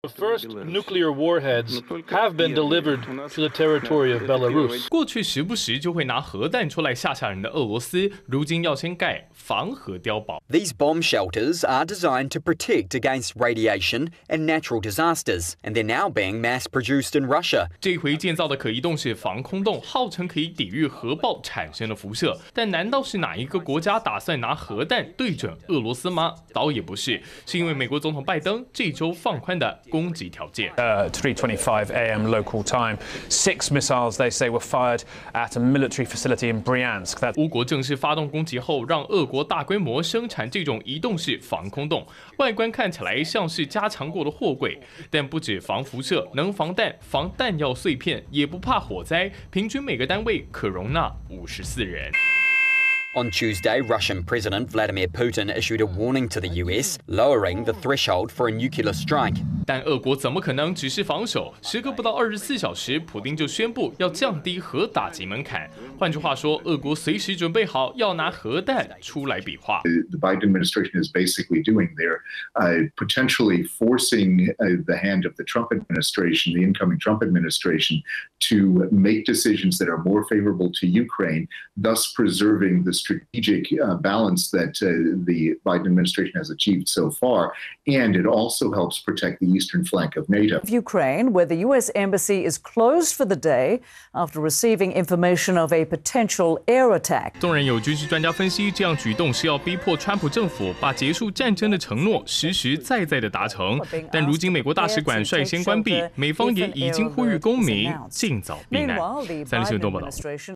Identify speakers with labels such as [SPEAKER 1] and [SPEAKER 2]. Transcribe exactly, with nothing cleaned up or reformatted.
[SPEAKER 1] The first nuclear warheads have been delivered to the territory of Belarus.
[SPEAKER 2] 过去时不时就会拿核弹出来吓吓人的俄罗斯，如今要先盖防核碉堡。
[SPEAKER 3] These bomb shelters are designed to protect against radiation and natural disasters, and they're now being mass-produced in Russia.
[SPEAKER 2] 这回建造的可移动式防空洞，号称可以抵御核爆产生的辐射，但难道是哪一个国家打算拿核弹对准俄罗斯吗？倒也不是，是因为美国总统拜登这周放宽的攻击条件。
[SPEAKER 4] Uh, three twenty-five a m local time, six missiles they say were fired at a military facility in Bryansk. That
[SPEAKER 2] 乌国正式发动攻击后，让俄国大规模生产这种移动式防空洞，外观看起来像是加强过的货柜，但不止防辐射，能防弹、防弹药碎片，也不怕火灾，平均每个单位可容纳五十四人。
[SPEAKER 3] On Tuesday, Russian President Vladimir Putin issued a warning to the U S, lowering the threshold for a nuclear strike.
[SPEAKER 2] 但俄国怎么可能只是防守？时隔不到二十四小时，普丁就宣布要降低核打击门槛。换句话说，俄国随时准备好要拿核弹出来比划。
[SPEAKER 5] The Biden administration is basically doing there, uh, potentially forcing uh, the hand of the Trump administration, the incoming Trump administration, to make decisions that are more favorable to Ukraine, thus preserving the strategic uh, balance that uh, the Biden administration has achieved so far, and it also helps protect the eastern flank of NATO.
[SPEAKER 6] Ukraine, where the U S embassy is closed for the day after receiving information of a potential air attack.
[SPEAKER 2] 纵然有军事专家分析，这样举动是要逼迫川普政府把结束战争的承诺实实在在的达成，但如今美国大使馆率先关闭，美方也已经呼吁公民尽早避难。三立新闻报道。